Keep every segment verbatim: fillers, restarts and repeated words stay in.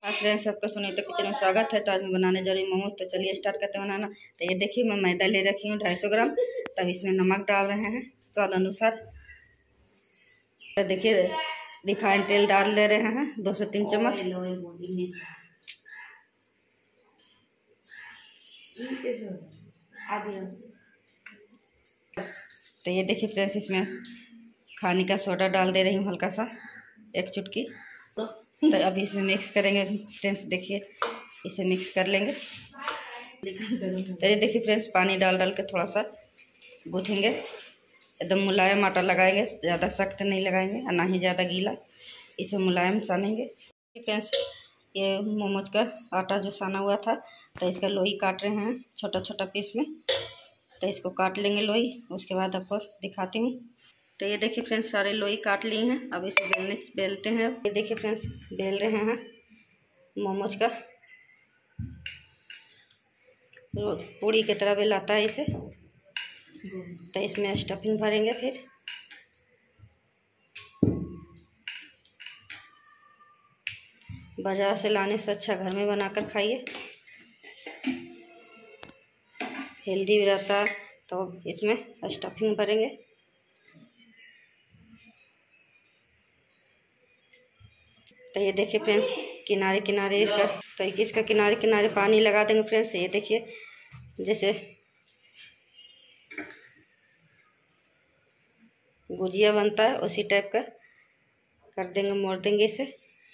हाँ फ्रेंड्स, सबका सुनीता किचन में स्वागत है। तो आज मैं बनाने जा रही हूँ मोमोज। तो चलिए स्टार्ट करते हैं बनाना। तो ये देखिए मैं मैदा ले रखी हूँ ढाई सौ ग्राम। तब इसमें नमक डाल रहे हैं स्वाद अनुसार। तो देखिए रिफाइंड तेल डाल दे रहे हैं दो से तीन चम्मच। तो ये देखिए फ्रेंड्स, इसमें खाने का सोडा डाल दे रही हूँ हल्का सा, एक चुटकी। तो तो अभी इसमें मिक्स करेंगे फ्रेंड्स। देखिए इसे मिक्स कर लेंगे। तो ये देखिए फ्रेंड्स, पानी डाल डाल के थोड़ा सा गूँथेंगे। एकदम मुलायम आटा लगाएंगे, ज़्यादा सख्त नहीं लगाएंगे और ना ही ज़्यादा गीला। इसे मुलायम सानेंगे फ्रेंड्स। ये मोमोज का आटा जो साना हुआ था, तो इसका लोई काट रहे हैं छोटा छोटा पीस में। तो इसको काट लेंगे लोई, उसके बाद आपको दिखाती हूँ। तो ये देखिए फ्रेंड्स, सारे लोई काट लिए हैं। अब इसे बेलने बेलते हैं। ये देखिए फ्रेंड्स, बेल रहे हैं मोमोज का। तो पूड़ी की तरह बेलाता है इसे। तो इसमें स्टफिंग भरेंगे। फिर बाज़ार से लाने से अच्छा घर में बनाकर खाइए, हेल्दी भी रहता है। तो इसमें स्टफिंग भरेंगे। तो ये देखिए फ्रेंड्स, किनारे किनारे इसका तो इसका किनारे किनारे पानी लगा देंगे फ्रेंड्स। ये देखिए जैसे गुजिया बनता है उसी टाइप का कर देंगे, मोड़ देंगे इसे।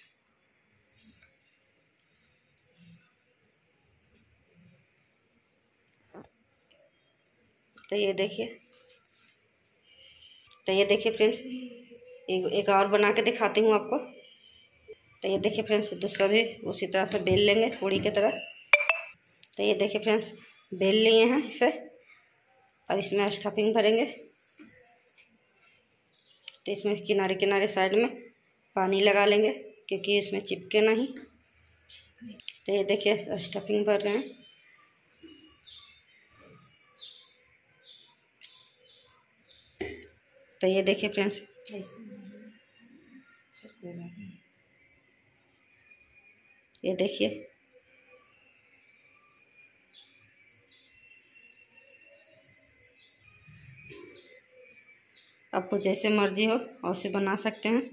तो ये देखिए तो ये देखिए फ्रेंड्स, एक एक और बना के दिखाती हूँ आपको। तो ये देखिए फ्रेंड्स, दूसरा भी उसी तरह से बेल लेंगे पूड़ी की तरह। तो ये देखिए फ्रेंड्स, बेल लिए हैं इसे। अब इसमें स्टफिंग भरेंगे। तो इसमें किनारे किनारे साइड में पानी लगा लेंगे क्योंकि इसमें चिपके नहीं। तो ये देखिए स्टफिंग भर रहे हैं। तो ये देखिए फ्रेंड्स, ये देखिए आपको जैसे मर्जी हो वैसे बना सकते हैं।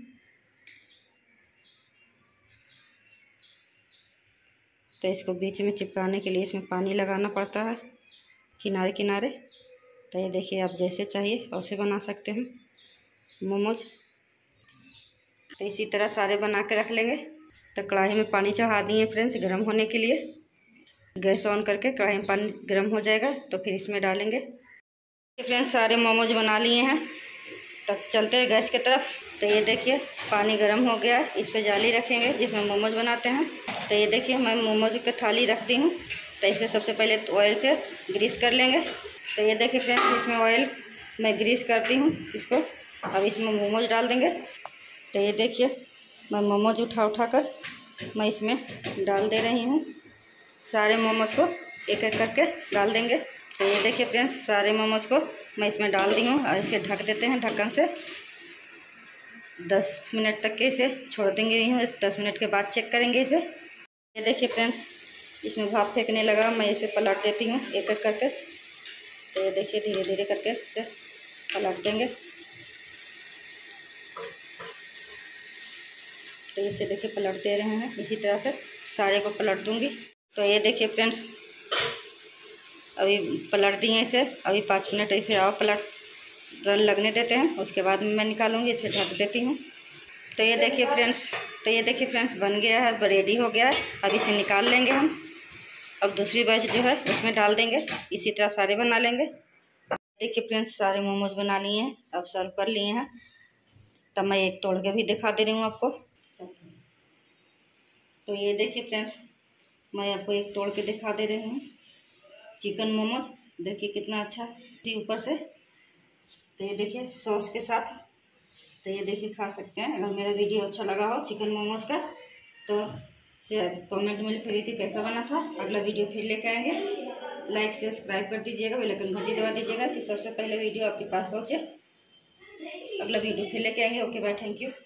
तो इसको बीच में चिपकाने के लिए इसमें पानी लगाना पड़ता है किनारे किनारे। तो ये देखिए आप जैसे चाहिए वैसे बना सकते हैं मोमोज। तो इसी तरह सारे बना के रख लेंगे। तो कढ़ाई में पानी चढ़ा दिए फ्रेंड्स गर्म होने के लिए। गैस ऑन करके कढ़ाई में पानी गर्म हो जाएगा तो फिर इसमें डालेंगे। फ्रेंड्स, सारे मोमोज बना लिए हैं। तब चलते हैं गैस की तरफ। तो ये देखिए पानी गर्म हो गया है। इस पर जाली रखेंगे जिसमें मोमोज बनाते हैं। तो ये देखिए मैं मोमोज की थाली रख दी हूँ। तो इसे सबसे पहले तो ऑयल से ग्रीस कर लेंगे। तो ये देखिए फ्रेंड्स, इसमें ऑयल मैं ग्रीस करती हूँ इसको। अब इसमें मोमोज डाल देंगे। तो ये देखिए मैं मोमोज उठा उठा कर मैं इसमें डाल दे रही हूँ। सारे मोमोज को एक एक करके डाल देंगे। तो ये देखिए फ्रेंड्स, सारे मोमोज को मैं इसमें डाल दी हूँ और इसे ढक देते हैं ढक्कन से। दस मिनट तक के इसे छोड़ देंगे यूँ। दस मिनट के बाद चेक करेंगे इसे। ये देखिए फ्रेंड्स, इसमें भाप फेंकने लगा। मैं इसे पलट देती हूँ एक एक करके। तो ये देखिए धीरे धीरे करके इसे पलट देंगे। तो इसे देखिए पलट दे रहे हैं। इसी तरह से सारे को पलट दूंगी। तो ये देखिए फ्रेंड्स, अभी पलट दिए इसे। अभी पाँच मिनट इसे और पलट लगने देते हैं, उसके बाद मैं निकालूंगी। इसे ढक देती हूँ। तो ये देखिए फ्रेंड्स तो ये देखिए फ्रेंड्स बन गया है, रेडी हो गया है। अब इसे निकाल लेंगे हम। अब दूसरी बैच जो है उसमें डाल देंगे। इसी तरह सारे बना लेंगे। देखिए फ्रेंड्स, सारे मोमोज बना लिए हैं, अब सर्व कर लिए हैं। तब मैं एक तोड़ के भी दिखा दे रही हूँ आपको। तो ये देखिए फ्रेंड्स, मैं आपको एक तोड़ के दिखा दे रही हूँ चिकन मोमोज। देखिए कितना अच्छा ऊपर से। तो ये देखिए सॉस के साथ। तो ये देखिए खा सकते हैं। अगर मेरा वीडियो अच्छा लगा हो चिकन मोमोज का तो से कमेंट में लिखिए कि कैसा बना था। अगला वीडियो फिर लेके आएंगे। लाइक सब्सक्राइब कर दीजिएगा, बेल आइकन घंटी दबा दीजिएगा कि सबसे पहले वीडियो आपके पास पहुँचे। अगला वीडियो फिर लेके आएंगे। Okay bye, thank you.